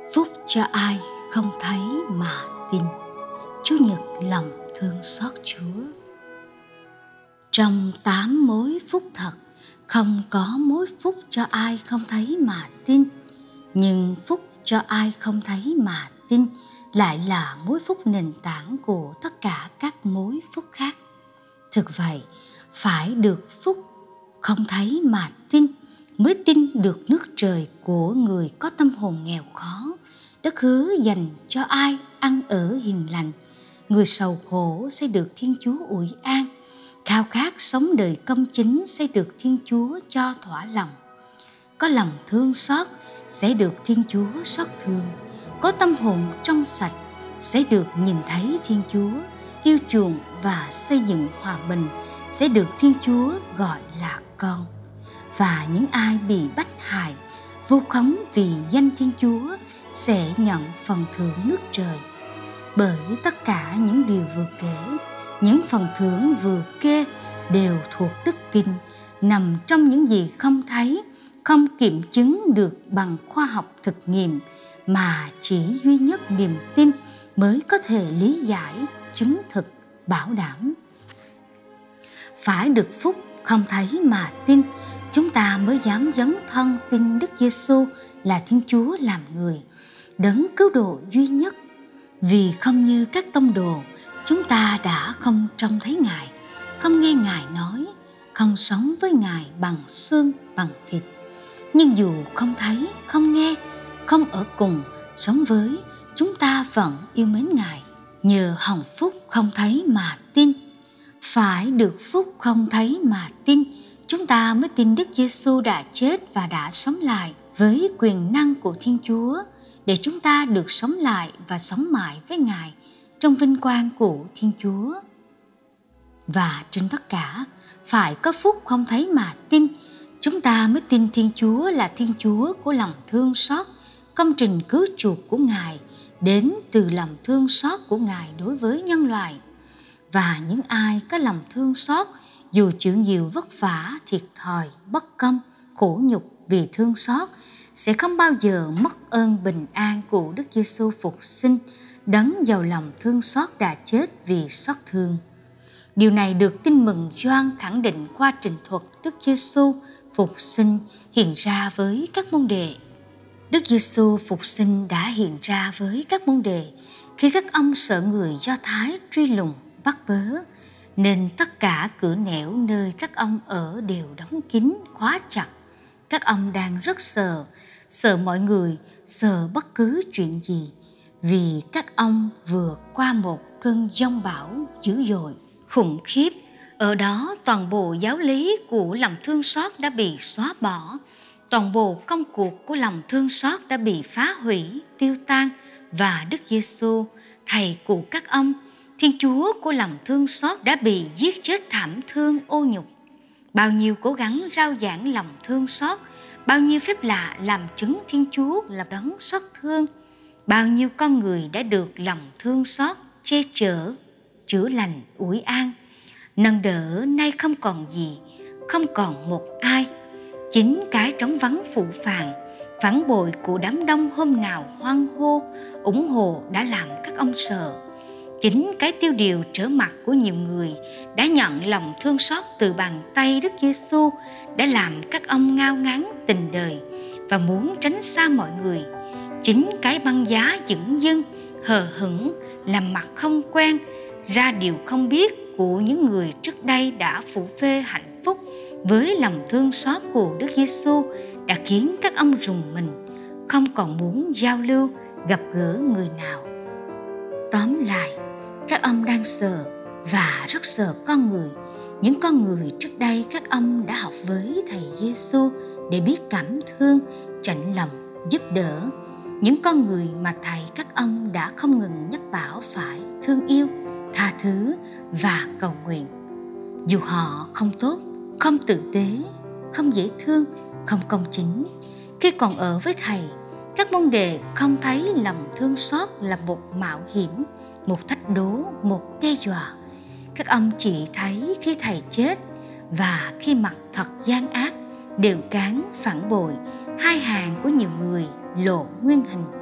Phúc cho ai không thấy mà tin. Chúa Nhật lòng thương xót Chúa. Trong 8 mối phúc thật, không có mối phúc cho ai không thấy mà tin. Nhưng phúc cho ai không thấy mà tin lại là mối phúc nền tảng của tất cả các mối phúc khác. Thực vậy, phải được phúc không thấy mà tin mới tin được nước trời của người có tâm hồn nghèo khó, đất hứa dành cho ai ăn ở hiền lành. Người sầu khổ sẽ được Thiên Chúa ủi an, khao khát sống đời công chính sẽ được Thiên Chúa cho thỏa lòng. Có lòng thương xót sẽ được Thiên Chúa xót thương, có tâm hồn trong sạch sẽ được nhìn thấy Thiên Chúa, yêu chuộng và xây dựng hòa bình sẽ được Thiên Chúa gọi là con. Và những ai bị bách hại, vu khống vì danh Thiên Chúa sẽ nhận phần thưởng nước trời. Bởi tất cả những điều vừa kể, những phần thưởng vừa kê đều thuộc đức tin, nằm trong những gì không thấy, không kiểm chứng được bằng khoa học thực nghiệm, mà chỉ duy nhất niềm tin mới có thể lý giải, chứng thực, bảo đảm. Phải được phúc không thấy mà tin, chúng ta mới dám dấn thân tin Đức Giêsu là Thiên Chúa làm người, đấng cứu độ duy nhất. Vì không như các tông đồ, chúng ta đã không trông thấy Ngài, không nghe Ngài nói, không sống với Ngài bằng xương bằng thịt. Nhưng dù không thấy, không nghe, không ở cùng, sống với, chúng ta vẫn yêu mến Ngài. Nhờ hồng phúc không thấy mà tin. Phải được phúc không thấy mà tin, chúng ta mới tin Đức Giêsu đã chết và đã sống lại với quyền năng của Thiên Chúa, để chúng ta được sống lại và sống mãi với Ngài trong vinh quang của Thiên Chúa. Và trên tất cả, phải có phúc không thấy mà tin, chúng ta mới tin Thiên Chúa là Thiên Chúa của lòng thương xót. Công trình cứu chuộc của Ngài đến từ lòng thương xót của Ngài đối với nhân loại. Và những ai có lòng thương xót, dù chịu nhiều vất vả, thiệt thòi, bất công, khổ nhục vì thương xót, sẽ không bao giờ mất ơn bình an của Đức Giêsu phục sinh, đấng giàu lòng thương xót đã chết vì xót thương. Điều này được Tin Mừng Gioan khẳng định qua trình thuật Đức Giêsu phục sinh hiện ra với các môn đệ. Đức Giêsu phục sinh đã hiện ra với các môn đệ khi các ông sợ người Do Thái truy lùng bắt bớ, nên tất cả cửa nẻo nơi các ông ở đều đóng kín, khóa chặt. Các ông đang rất sợ mọi người, sợ bất cứ chuyện gì, vì các ông vừa qua một cơn giông bão dữ dội, khủng khiếp. Ở đó toàn bộ giáo lý của lòng thương xót đã bị xóa bỏ, toàn bộ công cuộc của lòng thương xót đã bị phá hủy, tiêu tan, và Đức Giêsu, thầy của các ông, Thiên Chúa của lòng thương xót đã bị giết chết thảm thương ô nhục. Bao nhiêu cố gắng rao giảng lòng thương xót, bao nhiêu phép lạ làm chứng Thiên Chúa là đấng xót thương, bao nhiêu con người đã được lòng thương xót che chở, chữa lành, ủi an, nâng đỡ, nay không còn gì, không còn một ai. Chính cái trống vắng phụ phản bội của đám đông hôm nào hoan hô, ủng hộ đã làm các ông sợ. Chính cái tiêu điều trở mặt của nhiều người đã nhận lòng thương xót từ bàn tay Đức Giêsu đã làm các ông ngao ngán tình đời và muốn tránh xa mọi người. Chính cái băng giá dửng dưng, hờ hững, làm mặt không quen, ra điều không biết của những người trước đây đã phủ phê hạnh phúc với lòng thương xót của Đức Giêsu đã khiến các ông rùng mình, không còn muốn giao lưu, gặp gỡ người nào. Tóm lại, các ông đang sợ và rất sợ con người. Những con người trước đây các ông đã học với Thầy Giêsu để biết cảm thương, chạnh lòng, giúp đỡ. Những con người mà Thầy các ông đã không ngừng nhắc bảo phải thương yêu, tha thứ và cầu nguyện. Dù họ không tốt, không tử tế, không dễ thương, không công chính, khi còn ở với Thầy, các môn đệ không thấy lòng thương xót là một mạo hiểm, một thách đố, một đe dọa. Các ông chỉ thấy khi Thầy chết và khi mặt thật gian ác, đều cán, phản bội, hai hàng của nhiều người lộ nguyên hình.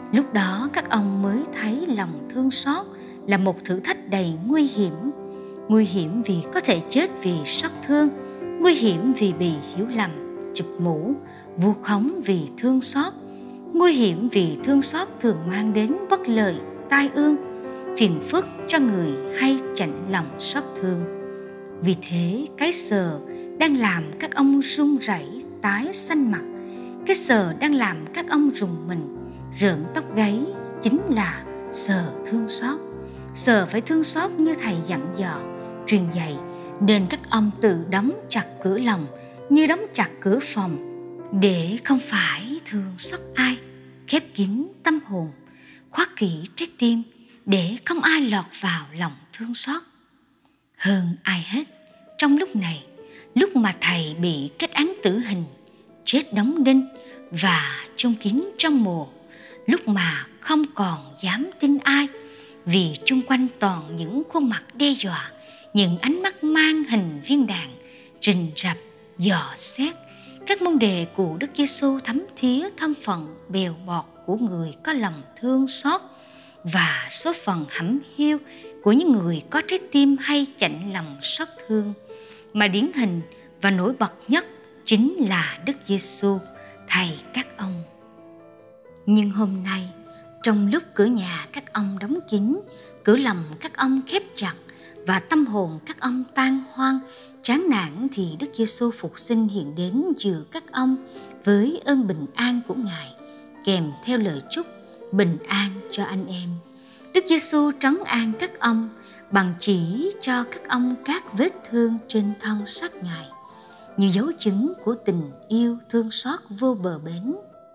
Lúc đó các ông mới thấy lòng thương xót là một thử thách đầy nguy hiểm. Nguy hiểm vì có thể chết vì xót thương, nguy hiểm vì bị hiểu lầm, chụp mũ, vu khống vì thương xót, nguy hiểm vì thương xót thường mang đến bất lợi, tai ương, phiền phức cho người hay chạnh lòng xót thương. Vì thế cái sờ đang làm các ông run rẩy, tái xanh mặt. Cái sờ đang làm các ông rùng mình, rợn tóc gáy chính là sờ thương xót. Sờ phải thương xót như thầy dặn dò, truyền dạy, nên các ông tự đóng chặt cửa lòng như đóng chặt cửa phòng, để không phải thương xót ai, khép kín tâm hồn, khóa kỹ trái tim, để không ai lọt vào lòng thương xót. Hơn ai hết, trong lúc này, lúc mà thầy bị kết án tử hình, chết đóng đinh và chôn kín trong mồ, lúc mà không còn dám tin ai, vì chung quanh toàn những khuôn mặt đe dọa, những ánh mắt mang hình viên đạn, rình rập, dò xét. Các môn đề của Đức Giêsu thấm thía thân phận bèo bọt của người có lòng thương xót và số phận hẩm hiu của những người có trái tim hay chạnh lòng xót thương, mà điển hình và nổi bật nhất chính là Đức Giêsu, thầy các ông. Nhưng hôm nay, trong lúc cửa nhà các ông đóng kín, cửa lòng các ông khép chặt và tâm hồn các ông tan hoang, chán nản, thì Đức Giêsu phục sinh hiện đến giữa các ông với ơn bình an của Ngài, kèm theo lời chúc bình an cho anh em. Đức Giêsu trấn an các ông bằng chỉ cho các ông các vết thương trên thân xác Ngài, như dấu chứng của tình yêu thương xót vô bờ bến.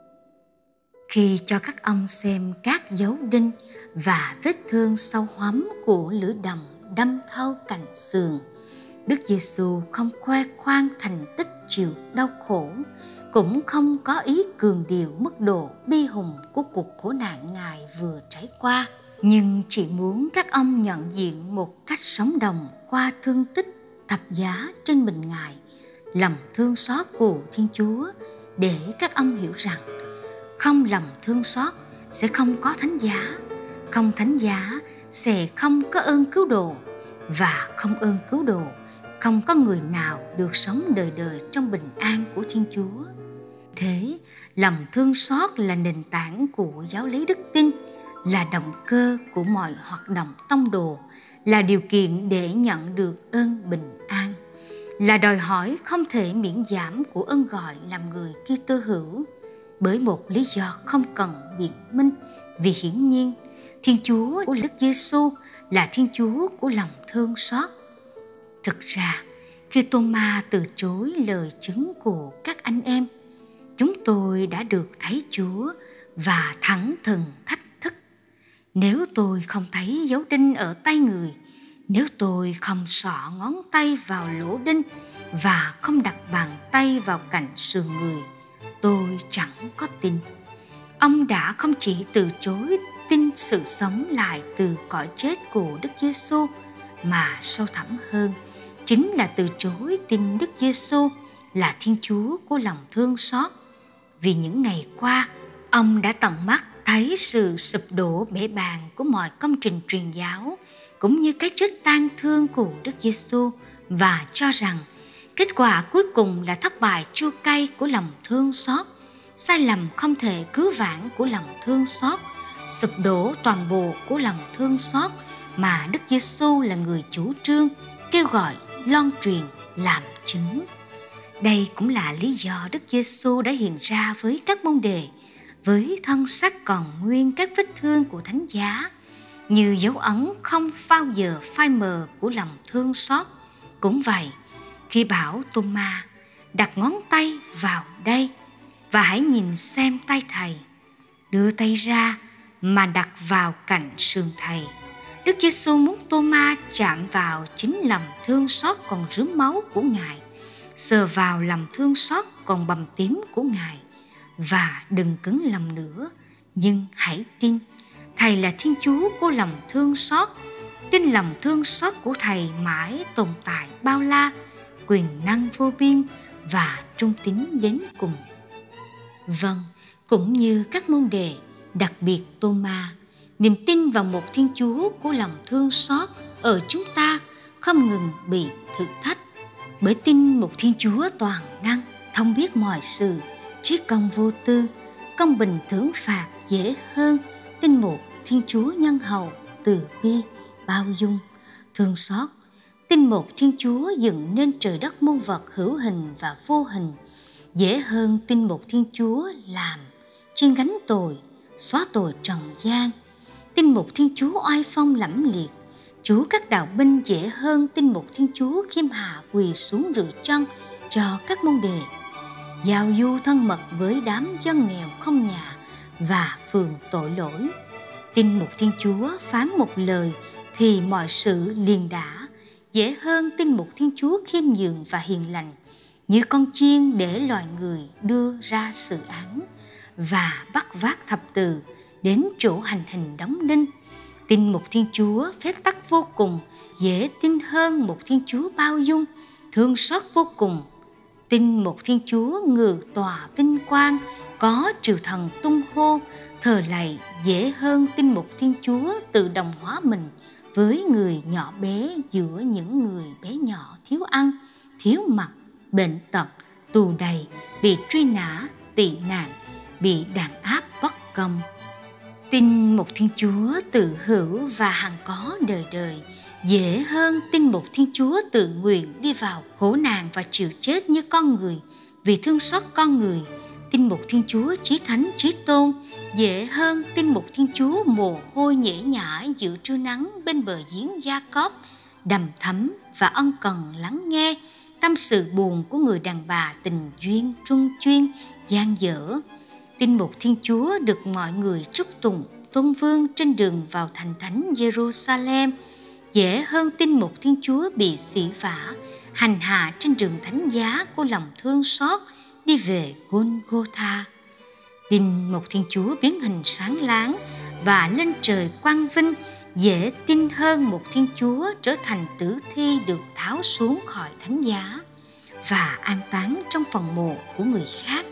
Khi cho các ông xem các dấu đinh và vết thương sâu hoắm của lưỡi đầm đâm thâu cạnh sườn, Đức Giêsu không khoe khoang thành tích chịu đau khổ, cũng không có ý cường điệu mức độ bi hùng của cuộc khổ nạn Ngài vừa trải qua, nhưng chỉ muốn các ông nhận diện một cách sống động qua thương tích thập giá trên mình Ngài, lòng thương xót của Thiên Chúa, để các ông hiểu rằng không lòng thương xót sẽ không có thánh giá, không thánh giá sẽ không có ơn cứu độ, và không ơn cứu độ không có người nào được sống đời đời trong bình an của Thiên Chúa. Thế, lòng thương xót là nền tảng của giáo lý đức tin, là động cơ của mọi hoạt động tông đồ, là điều kiện để nhận được ơn bình an, là đòi hỏi không thể miễn giảm của ơn gọi làm người Kitô hữu, bởi một lý do không cần biện minh. Vì hiển nhiên, Thiên Chúa của Đức Giêsu là Thiên Chúa của lòng thương xót. Thực ra, khi Tô-ma từ chối lời chứng của các anh em, chúng tôi đã được thấy Chúa và thẳng thừng thách thức: nếu tôi không thấy dấu đinh ở tay người, nếu tôi không xỏ ngón tay vào lỗ đinh và không đặt bàn tay vào cạnh sườn người, tôi chẳng có tin. Ông đã không chỉ từ chối tin sự sống lại từ cõi chết của Đức Giêsu, mà sâu thẳm hơn chính là từ chối tin Đức Giêsu là Thiên Chúa của lòng thương xót. Vì những ngày qua, ông đã tận mắt thấy sự sụp đổ bể bàng của mọi công trình truyền giáo, cũng như cái chết tang thương của Đức Giêsu, và cho rằng kết quả cuối cùng là thất bại chua cay của lòng thương xót, sai lầm không thể cứu vãn của lòng thương xót, sụp đổ toàn bộ của lòng thương xót mà Đức Giêsu là người chủ trương, kêu gọi, loan truyền, làm chứng. Đây cũng là lý do Đức Giêsu đã hiện ra với các môn đề, với thân xác còn nguyên các vết thương của thánh giá, như dấu ấn không bao giờ phai mờ của lòng thương xót. Cũng vậy, khi bảo Tô-ma đặt ngón tay vào đây và hãy nhìn xem tay thầy, đưa tay ra mà đặt vào cạnh sườn thầy, Đức Giêsu muốn Tô-ma chạm vào chính lòng thương xót còn rướm máu của Ngài, sờ vào lòng thương xót còn bầm tím của Ngài. Và đừng cứng lòng nữa, nhưng hãy tin Thầy là Thiên Chúa của lòng thương xót. Tin lòng thương xót của Thầy mãi tồn tại bao la, quyền năng vô biên và trung tín đến cùng. Vâng, cũng như các môn đề, Đặc biệt Tô-ma, niềm tin vào một Thiên Chúa của lòng thương xót ở chúng ta không ngừng bị thử thách. Bởi tin một Thiên Chúa toàn năng, thông biết mọi sự, trí công vô tư, công bình thưởng phạt dễ hơn tin một Thiên Chúa nhân hậu, từ bi, bao dung, thương xót. Tin một Thiên Chúa dựng nên trời đất muôn vật hữu hình và vô hình dễ hơn tin một Thiên Chúa làm chuyên gánh tội, xóa tội trần gian. Tin một Thiên Chúa oai phong lẫm liệt, Chúa các đạo binh dễ hơn tin một Thiên Chúa khiêm hạ quỳ xuống rửa chân cho các môn đệ, giao du thân mật với đám dân nghèo không nhà và phường tội lỗi. Tin một Thiên Chúa phán một lời thì mọi sự liền đã, dễ hơn tin một Thiên Chúa khiêm nhường và hiền lành, như con chiên để loài người đưa ra xử án và bắt vác thập tự đến chỗ hành hình đóng đinh. Tin một Thiên Chúa phép tắc vô cùng dễ tin hơn một Thiên Chúa bao dung, thương xót vô cùng. Tin một Thiên Chúa ngự tòa vinh quang, có triều thần tung hô thờ lạy dễ hơn tin một Thiên Chúa tự đồng hóa mình với người nhỏ bé giữa những người bé nhỏ thiếu ăn, thiếu mặc, bệnh tật, tù đầy, bị truy nã, tị nạn, bị đàn áp bất công. Tin một Thiên Chúa tự hữu và hằng có đời đời dễ hơn tin một Thiên Chúa tự nguyện đi vào khổ nạn và chịu chết như con người vì thương xót con người. Tin một Thiên Chúa chí thánh chí tôn dễ hơn tin một Thiên Chúa mồ hôi nhễ nhại giữa trưa nắng bên bờ giếng Gia-cóp, đầm thấm và ân cần lắng nghe tâm sự buồn của người đàn bà tình duyên trung chuyên gian dở. Tin một Thiên Chúa được mọi người chúc tụng tôn vương trên đường vào thành thánh Jerusalem dễ hơn tin một Thiên Chúa bị sỉ vả, hành hạ trên đường thánh giá của lòng thương xót đi về Golgotha. Tin một Thiên Chúa biến hình sáng láng và lên trời quang vinh dễ tin hơn một Thiên Chúa trở thành tử thi được tháo xuống khỏi thánh giá và an táng trong phòng mộ của người khác.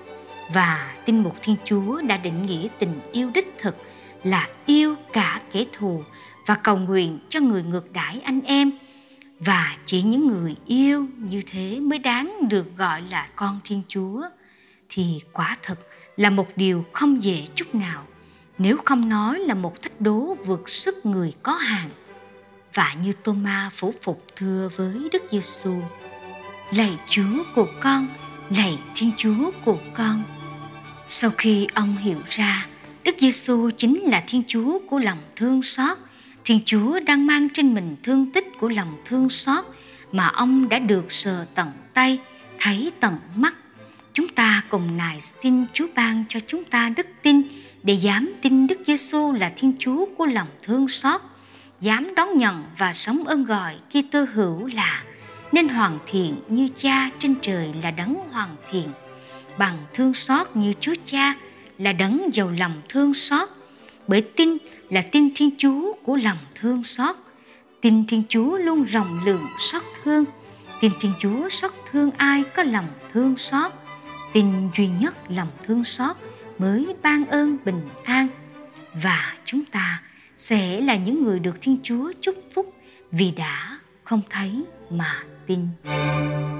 Và tin một Thiên Chúa đã định nghĩa tình yêu đích thực là yêu cả kẻ thù và cầu nguyện cho người ngược đãi anh em. Và chỉ những người yêu như thế mới đáng được gọi là con Thiên Chúa. Thì quả thực là một điều không dễ chút nào, nếu không nói là một thách đố vượt sức người có hạn. Và như Tô-ma phủ phục thưa với Đức Giêsu: lạy Chúa của con, lạy Thiên Chúa của con. Sau khi ông hiểu ra Đức Giêsu chính là Thiên Chúa của lòng thương xót, Thiên Chúa đang mang trên mình thương tích của lòng thương xót mà ông đã được sờ tận tay, thấy tận mắt, chúng ta cùng nài xin Chúa ban cho chúng ta đức tin để dám tin Đức Giêsu là Thiên Chúa của lòng thương xót, dám đón nhận và sống ơn gọi Kitô hữu là nên hoàn thiện như Cha trên trời là đấng hoàn thiện, bằng thương xót như Chúa Cha là đấng giàu lòng thương xót. Bởi tin là tin Thiên Chúa của lòng thương xót, tin Thiên Chúa luôn rộng lượng xót thương, tin Thiên Chúa xót thương ai có lòng thương xót, tin duy nhất lòng thương xót mới ban ơn bình an. Và chúng ta sẽ là những người được Thiên Chúa chúc phúc vì đã không thấy mà tin.